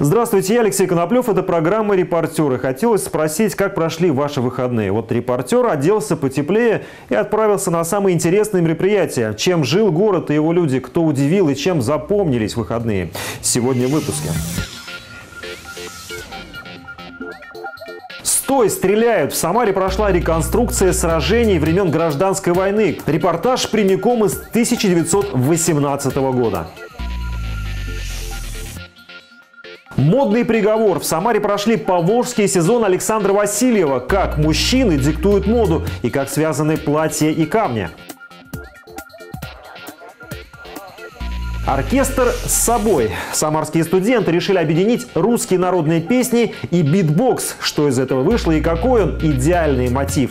Здравствуйте, я Алексей Коноплев. Это программа «Репортеры». Хотелось спросить, как прошли ваши выходные. Вот репортер оделся потеплее и отправился на самые интересные мероприятия. Чем жил город и его люди, кто удивил и чем запомнились выходные. Сегодня в выпуске. «Стой! Стреляют!» В Самаре прошла реконструкция сражений времен Гражданской войны. Репортаж прямиком из 1918 года. Модный приговор. В Самаре прошли поволжский сезон Александра Васильева. Как мужчины диктуют моду и как связаны платья и камни. Оркестр с собой. Самарские студенты решили объединить русские народные песни и битбокс. Что из этого вышло и какой он идеальный мотив.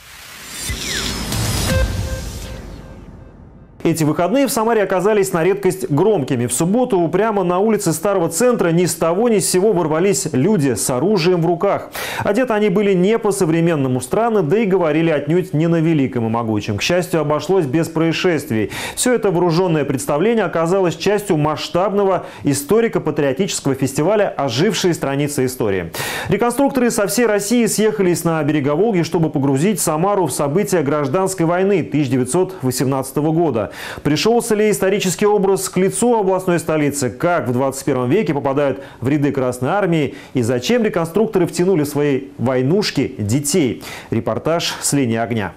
Эти выходные в Самаре оказались на редкость громкими. В субботу прямо на улице Старого центра ни с того ни с сего ворвались люди с оружием в руках. Одеты они были не по-современному странно, да и говорили отнюдь не на великом и могучем. К счастью, обошлось без происшествий. Все это вооруженное представление оказалось частью масштабного историко-патриотического фестиваля «Ожившие страницы истории». Реконструкторы со всей России съехались на берега Волги, чтобы погрузить Самару в события Гражданской войны 1918 года. Пришелся ли исторический образ к лицу областной столицы? Как в 21 веке попадают в ряды Красной армии? И зачем реконструкторы втянули в свои войнушки детей? Репортаж с линии огня.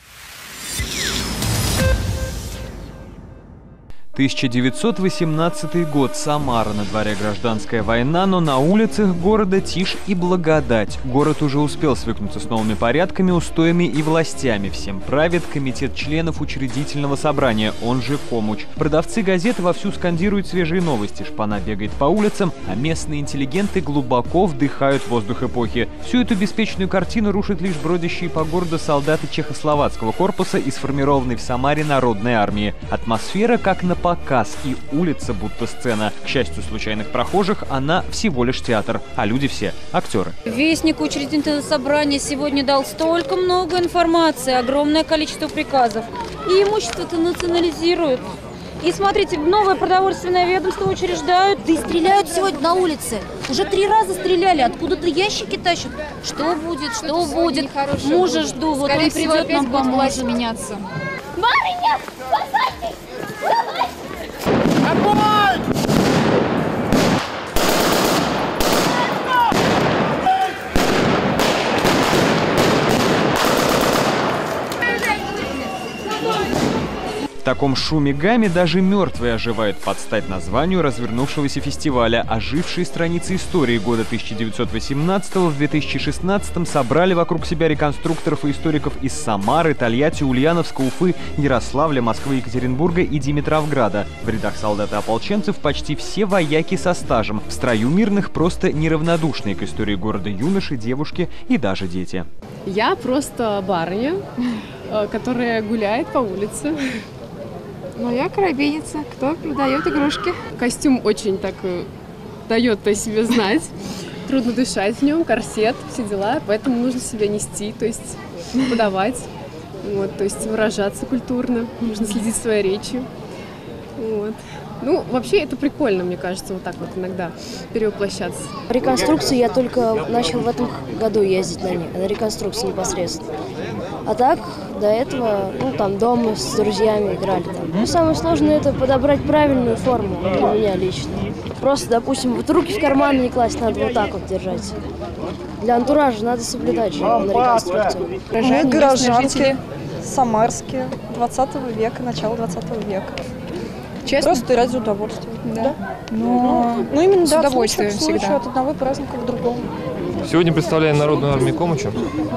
1918 год. Самара. На дворе гражданская война, но на улицах города тишь и благодать. Город уже успел свыкнуться с новыми порядками, устоями и властями. Всем правит комитет членов учредительного собрания, он же Комуч. Продавцы газет вовсю скандируют свежие новости. Шпана бегает по улицам, а местные интеллигенты глубоко вдыхают воздух эпохи. Всю эту беспечную картину рушат лишь бродящие по городу солдаты Чехословацкого корпуса и сформированной в Самаре народной армии. Атмосфера как на показ, и улица будто сцена. К счастью случайных прохожих, она всего лишь театр, а люди все актеры. Вестник учредительного собрания сегодня дал столько много информации, огромное количество приказов. И имущество-то национализируют. И смотрите, новое продовольственное ведомство учреждают. Да и стреляют сегодня на улице. Уже 3 раза стреляли, откуда-то ящики тащат. Что будет, что будет? Мужа жду, вот он придет, нам поможет меняться. Барыня, спасайтесь! Огонь! В таком шуме гамме даже мертвые оживают под стать названию развернувшегося фестиваля. Ожившие страницы истории года 1918 в 2016 собрали вокруг себя реконструкторов и историков из Самары, Тольятти, Ульяновска, Уфы, Ярославля, Москвы, Екатеринбурга и Димитровграда. В рядах солдат и ополченцев почти все вояки со стажем. В строю мирных просто неравнодушные к истории города юноши, девушки и даже дети. Я просто барыня, которая гуляет по улице. Ну, я коробейница, кто продает игрушки. Костюм очень так дает о себе знать. Трудно дышать в нем, корсет, все дела. Поэтому нужно себя нести, то есть подавать, вот, то есть выражаться культурно. Нужно следить своей речью. Вот. Ну, вообще это прикольно, мне кажется, вот так вот иногда перевоплощаться. Реконструкцию я только начал в этом году ездить на реконструкцию непосредственно. А так, до этого, ну, там, дома с друзьями играли. Там. Ну, самое сложное – это подобрать правильную форму для меня лично. Просто, допустим, вот руки в карманы не класть, надо вот так вот держать. Для антуража надо соблюдать же на реконструкцию. Мы горожанки, самарские, 20 века, начало 20 века. Честно? Просто ради удовольствия. Да. Но ну, именно с да, удовольствием в случае всегда. от одного праздника к другому. Сегодня представляем Народную армию Комуча.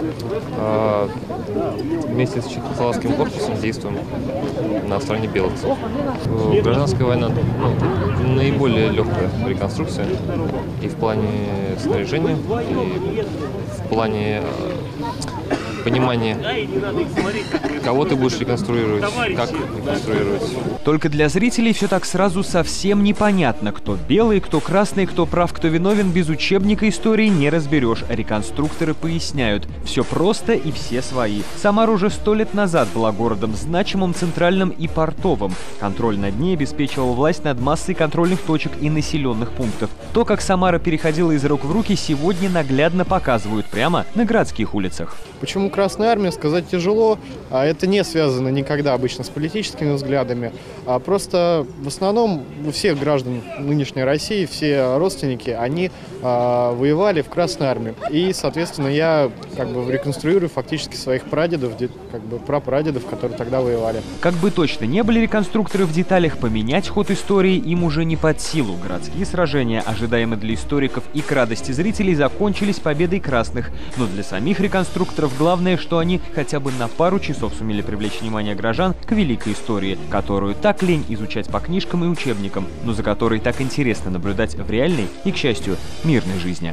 Вместе с Чехословацким корпусом действуем на стороне белых. Гражданская война наиболее легкая реконструкция и в плане снаряжения, и в плане понимание, кого ты будешь реконструировать, как реконструировать. Только для зрителей все так сразу совсем непонятно. Кто белый, кто красный, кто прав, кто виновен, без учебника истории не разберешь. Реконструкторы поясняют. Все просто и все свои. Самара уже 100 лет назад была городом значимым, центральным и портовым. Контроль над ней обеспечивал власть над массой контрольных точек и населенных пунктов. То, как Самара переходила из рук в руки, сегодня наглядно показывают прямо на городских улицах. Почему Красная Армия, сказать тяжело. Это не связано никогда обычно с политическими взглядами. А просто в основном у всех граждан нынешней России, все родственники, они воевали в Красной Армии. И, соответственно, я реконструирую фактически своих прадедов, прапрадедов, которые тогда воевали. Как бы точно не были реконструкторы в деталях, поменять ход истории им уже не под силу. Городские сражения, ожидаемые для историков и к радости зрителей, закончились победой красных. Но для самих реконструкторов главное, что они хотя бы на пару часов сумели привлечь внимание граждан к великой истории, которую так лень изучать по книжкам и учебникам, но за которой так интересно наблюдать в реальной и, к счастью, мирной жизни.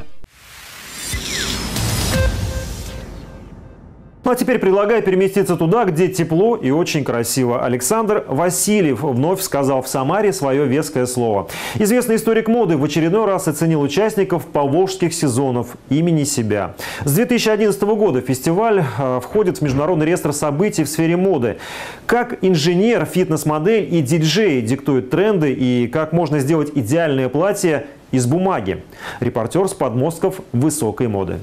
Ну а теперь предлагаю переместиться туда, где тепло и очень красиво. Александр Васильев вновь сказал в Самаре свое веское слово. Известный историк моды в очередной раз оценил участников поволжских сезонов имени себя. С 2011 года фестиваль входит в международный реестр событий в сфере моды. Как инженер, фитнес-модель и диджей диктуют тренды и как можно сделать идеальное платье из бумаги. Репортер с подмостков высокой моды.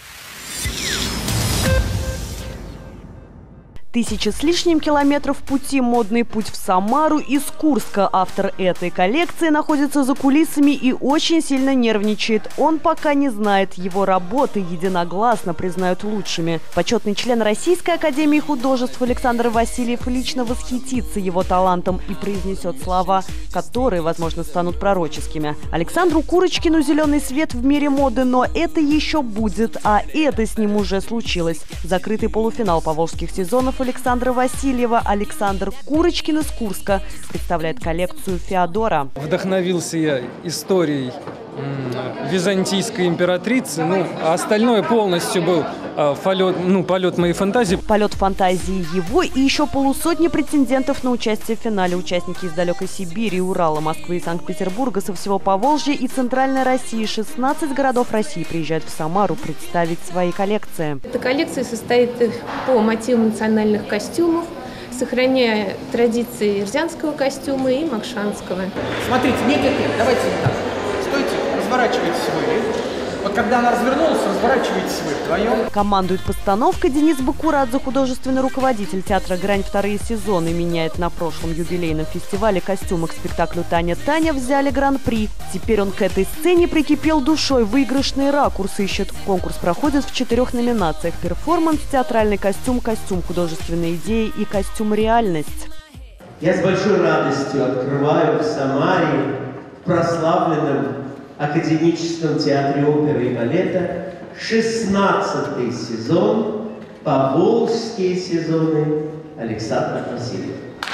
1000 с лишним километров пути, модный путь в Самару из Курска. Автор этой коллекции находится за кулисами и очень сильно нервничает. Он пока не знает, его работы единогласно признают лучшими. Почетный член Российской академии художеств Александр Васильев лично восхитится его талантом и произнесет слова, которые, возможно, станут пророческими. Александру Курочкину зеленый свет в мире моды, но это еще будет, а это с ним уже случилось. Закрытый полуфинал поволжских сезонов Александра Васильева. Александр Курочкин из Курска представляет коллекцию «Феодора». Вдохновился я историей византийской императрицы, а остальное полностью был полет моей фантазии. Полет фантазии его и еще полусотни претендентов на участие в финале. Участники из далекой Сибири, Урала, Москвы и Санкт-Петербурга, со всего Поволжья и Центральной России. 16 городов России приезжают в Самару представить свои коллекции. Эта коллекция состоит по мотивам национальных костюмов, сохраняя традиции рязанского костюма и макшанского. Смотрите, нет, давайте так. Стойте, разворачивайтесь вы. Вот когда она развернулась, разворачивайтесь вы вдвоем. Командует постановкой Денис Бакурадзе, художественный руководитель театра «Грань» вторые сезоны. Меняет на прошлом юбилейном фестивале костюмы к спектаклю «Таня взяли гран-при». Теперь он к этой сцене прикипел душой. Выигрышные ракурсы ищет. Конкурс проходит в 4 номинациях: перформанс, театральный костюм, костюм художественной идеи и костюм реальность. Я с большой радостью открываю в Самаре, в прославленном Академическом театре оперы и балета, 16-й сезон «Поволжские сезоны» Александра Васильева.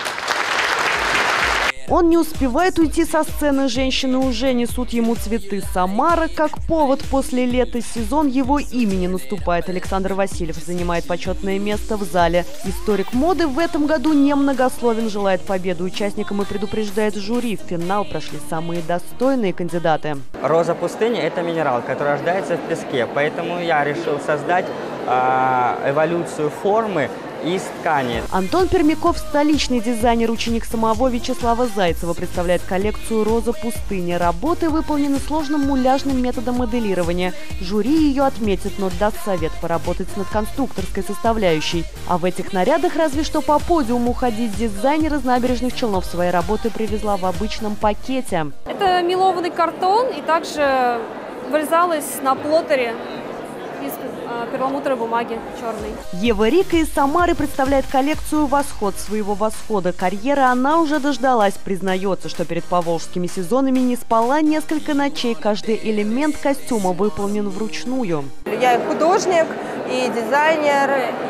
Он не успевает уйти со сцены, женщины уже несут ему цветы. Самара как повод. После лета сезон его имени наступает. Александр Васильев занимает почетное место в зале. Историк моды в этом году немногословен, желает победы участникам и предупреждает жюри. В финал прошли самые достойные кандидаты. Роза пустыни – это минерал, который рождается в песке. Поэтому я решил создать эволюцию формы из ткани. Антон Пермяков, столичный дизайнер, ученик самого Вячеслава Зайцева, представляет коллекцию «Роза пустыни». Работы выполнены сложным муляжным методом моделирования. Жюри ее отметит, но даст совет поработать над конструкторской составляющей. А в этих нарядах разве что по подиуму ходить. Дизайнер из Набережных Челнов свои работы привезла в обычном пакете. Это мелованный картон и также вырезалось на плоттере из перламутровой бумаги черной. Ева Рика из Самары представляет коллекцию «Восход». Своего восхода карьеры она уже дождалась. Признается, что перед поволжскими сезонами не спала несколько ночей. Каждый элемент костюма выполнен вручную. Я и художник, и дизайнер, и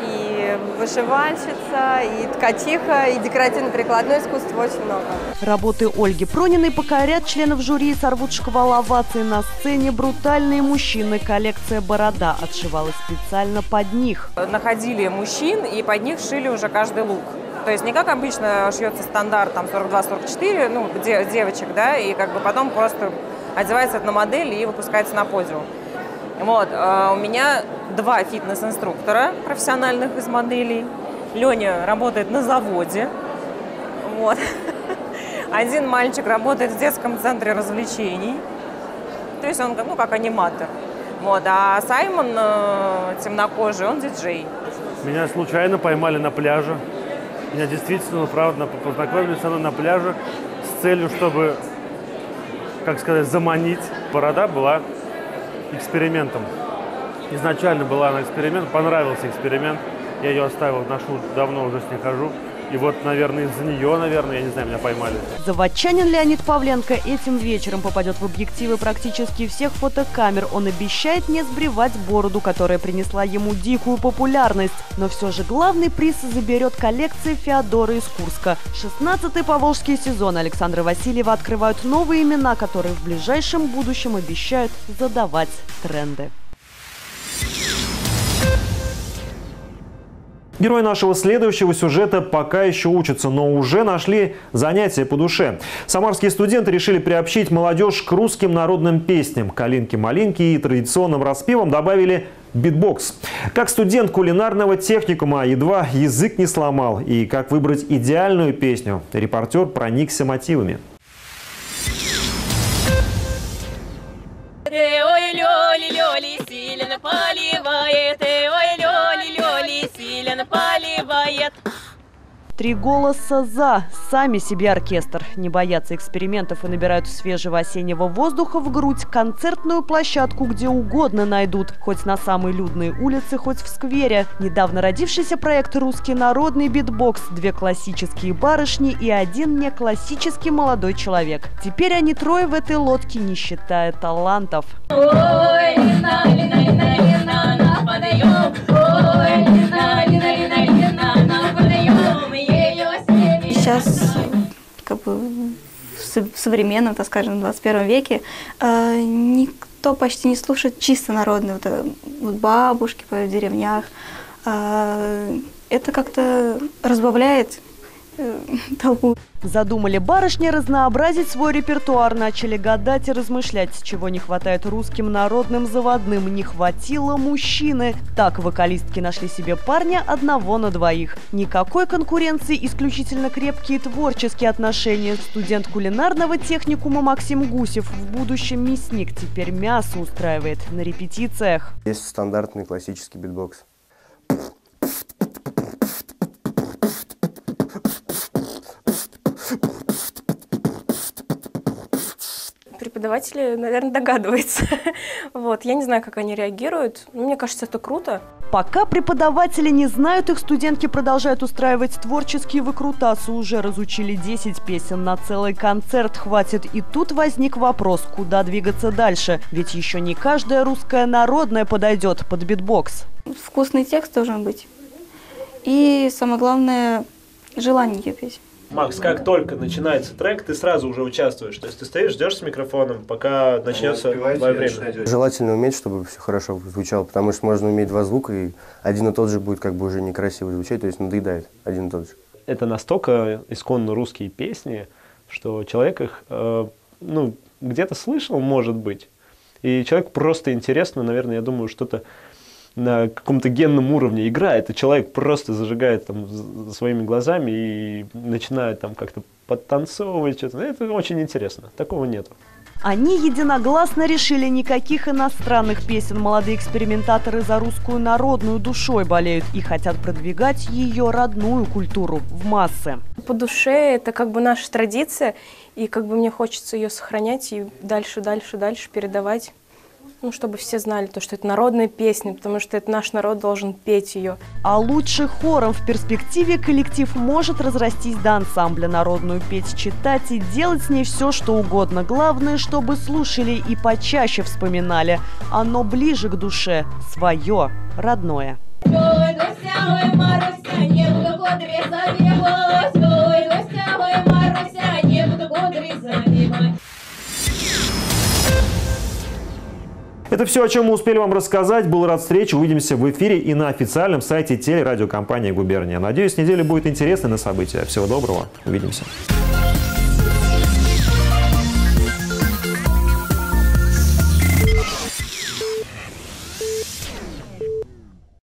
и вышивальщица, и ткачиха, и декоративно-прикладное искусство, очень много. Работы Ольги Прониной покорят членов жюри и сорвут шквал оваций на сцене. Брутальные мужчины. Коллекция «Борода» отшивалась специально под них. Находили мужчин и под них шили уже каждый лук. То есть не как обычно шьется стандарт, там 42-44, ну, девочек, да, и как бы потом просто одевается это на модель и выпускается на подиум. Вот, у меня 2 фитнес-инструктора профессиональных из моделей. Леня работает на заводе. Вот. Один мальчик работает в детском центре развлечений. То есть он, ну, как аниматор. Вот. А Саймон темнокожий, он диджей. Меня случайно поймали на пляже. Меня действительно, правда, познакомили со мной на пляже с целью, чтобы, как сказать, заманить. Борода была экспериментом. Изначально была она эксперимент, понравился эксперимент. Я ее оставил, ношу, давно уже с ней хожу. И вот, наверное, из-за нее, я не знаю, меня поймали. Заводчанин Леонид Павленко этим вечером попадет в объективы практически всех фотокамер. Он обещает не сбривать бороду, которая принесла ему дикую популярность. Но все же главный приз заберет коллекция Феодора из Курска. 16-й поволжский сезон Александра Васильева открывают новые имена, которые в ближайшем будущем обещают задавать тренды. Герои нашего следующего сюжета пока еще учатся, но уже нашли занятия по душе. Самарские студенты решили приобщить молодежь к русским народным песням. Калинки-малинки и традиционным распевам добавили битбокс. Как студент кулинарного техникума едва язык не сломал. И как выбрать идеальную песню. Репортер проникся мотивами. Три голоса «за». Сами себе оркестр. Не боятся экспериментов и набирают свежего осеннего воздуха в грудь. Концертную площадку где угодно найдут. Хоть на самой людной улице, хоть в сквере. Недавно родившийся проект «Русский народный битбокс». 2 классические барышни и 1 неклассический молодой человек. Теперь они трое в этой лодке, не считая талантов. Сейчас, как бы, в современном, так скажем, 21 веке никто почти не слушает чисто народные, вот бабушки поют в деревнях. Это как-то разбавляет толпу. Задумали барышни разнообразить свой репертуар, начали гадать и размышлять, чего не хватает русским народным заводным. Не хватило мужчины. Так вокалистки нашли себе парня 1 на 2. Никакой конкуренции, исключительно крепкие творческие отношения. Студент кулинарного техникума Максим Гусев, в будущем мясник, теперь мясо устраивает на репетициях. Есть стандартный классический битбокс. Преподаватели, наверное, догадываются. Вот. Я не знаю, как они реагируют. Но мне кажется, это круто. Пока преподаватели не знают, их студентки продолжают устраивать творческие выкрутасы. Уже разучили 10 песен, на целый концерт хватит. И тут возник вопрос, куда двигаться дальше. Ведь еще не каждая русская народная подойдет под битбокс. Вкусный текст должен быть. И самое главное, желание ее петь. Макс, как только начинается трек, ты сразу уже участвуешь. То есть ты стоишь, ждешь с микрофоном, пока начнется твое время. Желательно уметь, чтобы все хорошо звучало, потому что можно уметь 2 звука, и один и тот же будет как бы уже некрасиво звучать, то есть надоедает один и тот же. Это настолько исконно русские песни, что человек их где-то слышал, может быть. И человеку просто интересно, наверное, я думаю, что-то на каком-то генном уровне играет, и человек просто зажигает там своими глазами и начинает там как-то подтанцовывать что-то. Это очень интересно. Такого нету. Они единогласно решили, никаких иностранных песен. Молодые экспериментаторы за русскую народную душой болеют и хотят продвигать ее родную культуру в массы. По душе это как бы наша традиция, и как бы мне хочется ее сохранять и дальше передавать. Чтобы все знали, что это народная песня, потому что это наш народ должен петь ее. А лучше хором в перспективе коллектив может разрастись до ансамбля, народную петь, читать и делать с ней все, что угодно. Главное, чтобы слушали и почаще вспоминали. Оно ближе к душе, свое, родное. Ой, ой, Маруся, не буду кудри завивать. Ой, Гостя, ой, Маруся, не буду кудри завивать. Это все, о чем мы успели вам рассказать. Был рад встрече. Увидимся в эфире и на официальном сайте телерадиокомпании «Губерния». Надеюсь, неделя будет интересной на события. Всего доброго. Увидимся.